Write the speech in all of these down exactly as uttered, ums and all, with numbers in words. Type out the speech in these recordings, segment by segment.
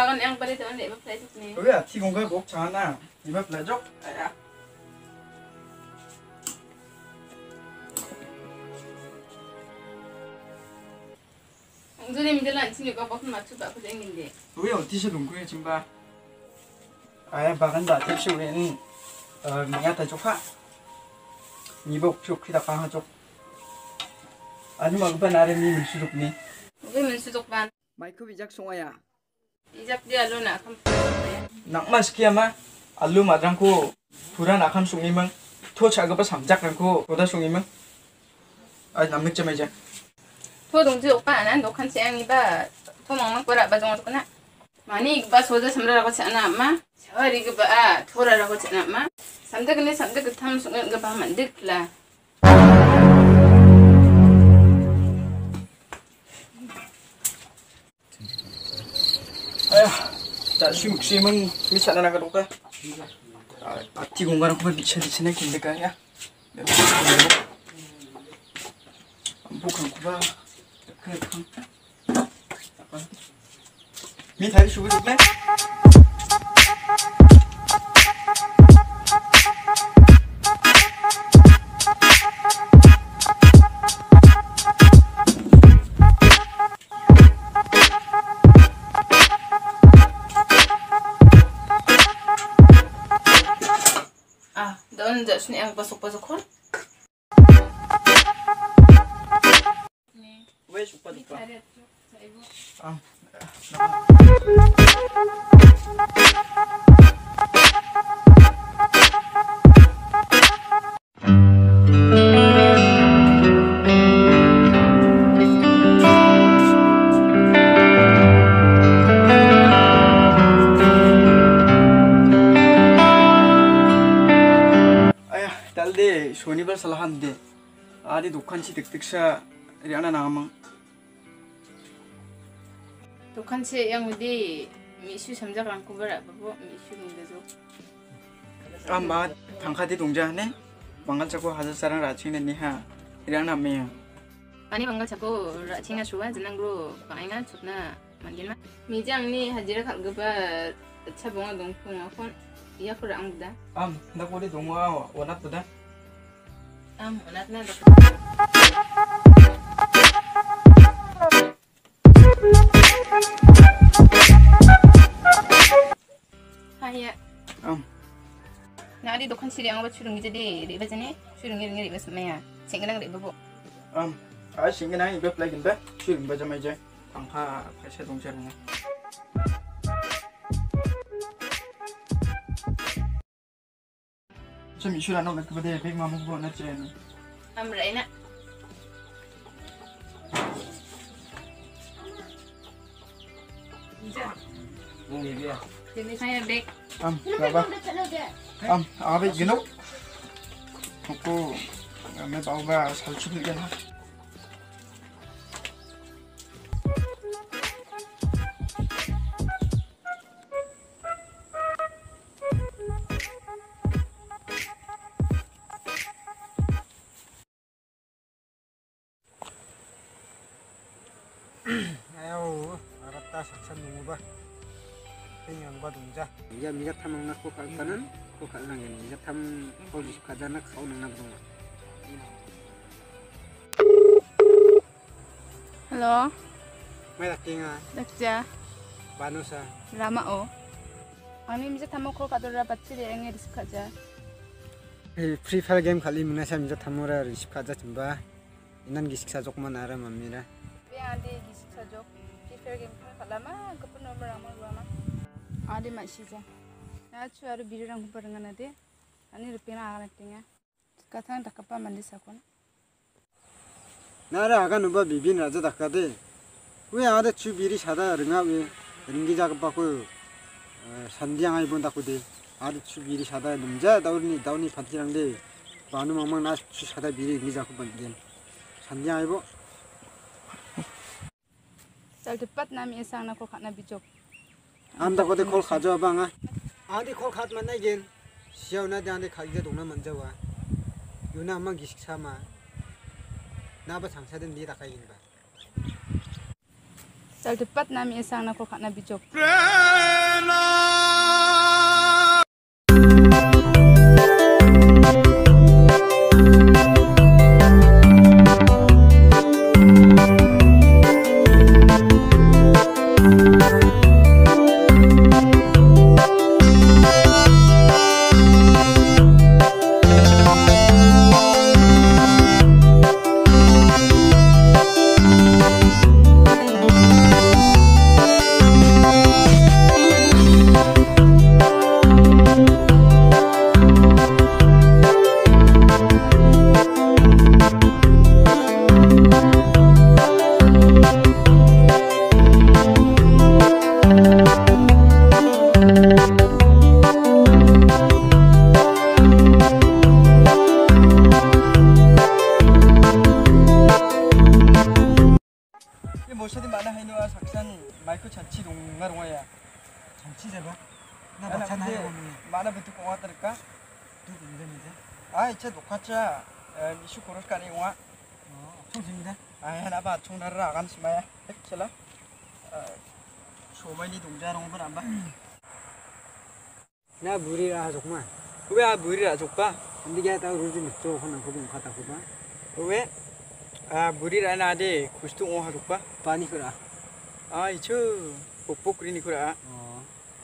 bagan yang pada tu anda iba play tu ni. Oh ya, ti kong ka bok chana. Iba play jok. Aya. Jadi minta lunch ni kau bawa macam tu aku jangan ni. Oh ya, ti se dong kuya jimba. Aya bagan da ti se wen. Eh, mga ta jok ha. Ni bok jok kita ka ha jok. Ani magban are ni min suduk ni. Gue mensuduk ban. Mai ku bijak songaya. Ijak dia lu nak kam. Nak mas kia ma. Alu madrang ko pura nakam sungi mang. Tho chaga pa samjak rang ko toda sungi mang. Ai namik chamai ja. Tho dong tu opa anan dokan siang ni ba. Tho mang mang pura ba dong tu kena. Mani ba soda samra rago chana ma. Sawari ke ba thora rago chana ma. Samda kene samda ke tham sungi ke ba mandik la. Ayah, tak sih sih mang bisa nak nak doka. Ati gonggar aku bisa di sini kini kan ya. Bukan aku bah. Mi tadi subuh tu kan? Daun dah sini yang pasuk-pasuk kon. Ni. Wei suka duka. Ah. Dalde shonibar salahan de adi dukan si dik diksha riana namang Dukan si yang di misu samjak rangku berat babu misu ni dah ah ma tangkati dongja ne mangal jago hajar sarang racing ne niha riana namanya Ani mangal jago racingnya suwa jenang guru pangingan cutna mandina mijang ni hajira kal gebar cabonga dongpung akon iya kurang dah am ndak boleh donga wanat dah am wanat na dah Haya am na di dukan siri ang ba churung jadi riba jane churung ngiri ngiri bas maya singgenang riba bo am ah singgenang iba play genda churung baca meja tangka paisa dongja ne 좀 이슈라 너 그거대 백만 먹고 났지 am raina Ini dia. jadi saya bek am berapa am abe gino aku ame bawa salju belikan ha 아유, 알았다. saksan nunggu 땡양과 동자. 이제 미자 탐을 낳고 갈까는 그 갈랑에 미자 탐 거기 가자나 가오는 나보다. Halo 매다 땡아 dakja 바누사. rama o ani mije tamo ko kadora bachchi de enge risk kaja 이 프리파이어 게임 갈리 문화사 미자 탐모라 리십 가자 좀 봐. 이난 기식사 조금만 알아 맘미라. adi gisk sajok prefer game kalama kapun nomor amal gua ma adi masija na chu aru birang barengan ade ani rupina agan tinga kathan takapa mandi sakon 나라 아가 누바 비빈 라자 닦아대. 왜 아데 주 비리 사다 릉아 왜 릉기 작업 받고 산디양 아이 본다고대. 아데 주 비리 사다 넘자 다우니 다우니 파티랑데 바누 망망 나주 사다 비리 릉기 작업 받대. 산디양 아이 보 Sal tepat nami esang na ko kana bijok. 안다 거대 콜 가져와 방아. 아디 콜 카드 만나긴. 시야우나 대한테 가기가 동나 먼저 와. 유나 엄마 기식 삼아. 나봐 장사된 니 닦아긴 봐. Chal tepat nami esang na ko khana bijok. 모셔디 많아 해놓아 작산 마이크 잔치 동가 동아야 잔치 잡아? 나 아나 막찬 근데 하려고 하는 많아 부터 공화 따를까? 누구 운전이지? 아 이제 녹화자 미슈 고르스 까니 공화 어, 엄청 재밌다. 아 하나 봐 총나를 아간 스마야 핵칠라 소만이 동자롱 번 봐. 나 물이라 하족만. 왜 물이라 족봐? 근데 걔 다 우리 집 쪽 하나 거기 갔다 보봐. 왜? 아 물이라 나데 구스tung 오 하족봐? 빠니 그라. 아 이저 복복 그리니 그라. 어.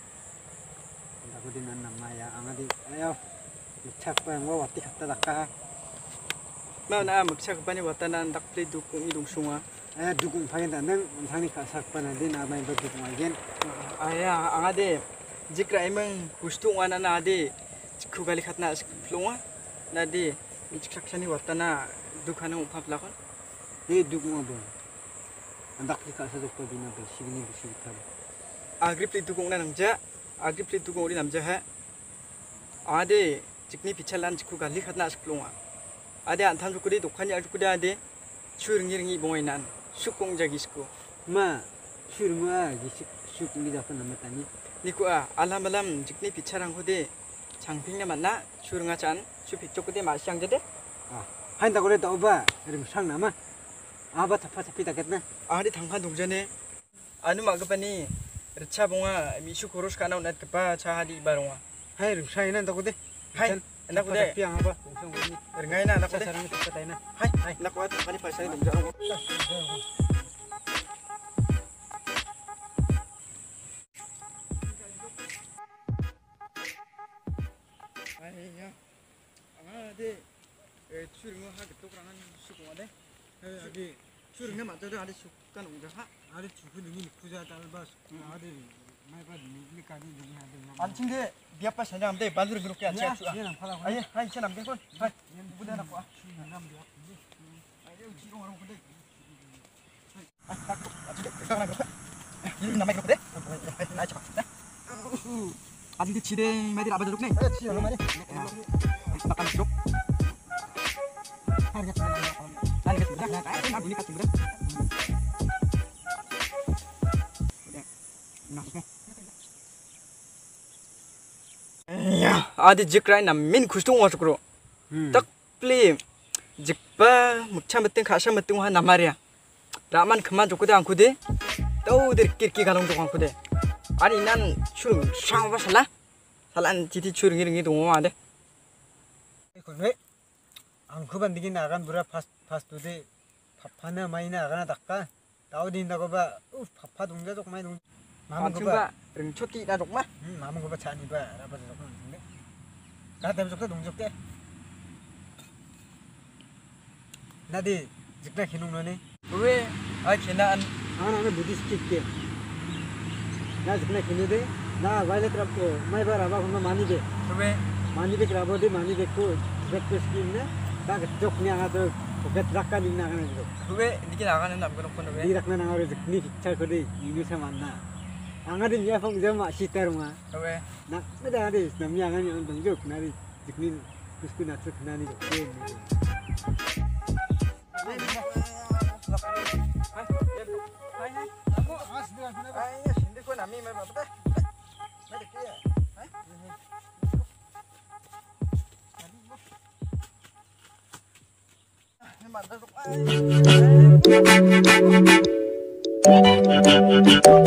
나 거기 난 남마야. 아가디 아요. 착방 뭐 왔디 갔다 닦아. 나나 먹차 그반이 왔다 난 닭플레 두콩 이동숭아. 에 누군 파겐다 능 상니까 삭바나데 나마이 버두군 알겐. 아야 아가데 jikra emang gusto nga na nadi kugali khat na flonga nadi michkshaksani watana dukhana uphaplakon 에 누군 뭐. 안닥리 가서 족거 비나 be 시그니 비시타. agripli dukong na namja agripli dukong ori namja ha ade jikni pichalan jikku gali khat na flonga ade antham jukuri dokhani ar jukuri ade churingi ringi bongainan sukong jagisku 마 슈르마 기식 슈킹이 잡고 남았다니. 니쿠아 알람알람 직니 비차랑 호데 장핑냐 만나 추릉아 짠 슈픽쪽구데 마시앙제데 아 한다 그래도 오바 이름 상 남아. 아바 타파 타피다겠나? 아리 당판 동전에 아누 마그바니 르차봉아 미슈 고로스 카나 온낫 그파 차하디 바롱아 하이 이름 상이나 나고데. 하이 나고데 피앙 아바 동상 보니. 르가이나 나고데 사람이 똑같다이나. 하이 하이 나고아 파니 파사니 동전 아이야 아데 추릉어 하게 똑랑한 수고하네 여기 추릉에 맞아도 아래 숙간 옹자하 아래 주부 능이 부자 달바 아들 마이바 능이까지 능이 아들 안친데 비아빠 사냥한데 반으로 그렇게 안 야, 채워 얘는 파라고. 아예 하이 차 남긴 건 하이 무대 하나 봐 남겨. 아예 지롱하는 건데 아 딱고 아직도 하나 그렇다 이렇게 남아 그렇대 하이 나이 차 아직도 지대 매들 아버지 좋네 아, 지금 얼마니? 막간 기록 아니 겠습니다 나 보니까 좀 그래 야 아디 직라이 남민 구스tung 와서 그러 딱 플리 직바 묵차 못된 가샤 못된 한 남말이야 라만 그만 줬거든 않고대 떠우들 끼끼 가동 좀 않고대 아니 난 추릉 샹바 살라 살란 지티 추릉 이런 게 너무 안 돼. 왜? 안 그반 니기 나간 브라 파스 파스도데 파파나 많이 나가나 닦아 나오디 있나고 봐. 우 파파 동자 족 많이 동. 마음 그 봐. 응 초티 나 족마. 응 마음 그 봐. 차니 봐. 라바도 족 근데. 가다 족도 동족대. 나디 직나 기능 너네. 왜? 아 걔는 아 나는 부디스트 있게. 나 직나 기능데. 나 와일레 트랍고 마이 바라 봐 그만 많이 돼. 왜? 많이 돼 그라버데 많이 됐고 백백 스킨네. 나 족냐 하도 그 트락까 닝나 가는 거. 왜 니게 나가는 남거 놓고 왜? 니 락나 나가로 니 픽차 거리 유니사 만나. angari nya phong jama sitar ma 왜? na beda ari namnya angani on dong jok nari dikni kusku na truk nani ko Ini Thank you.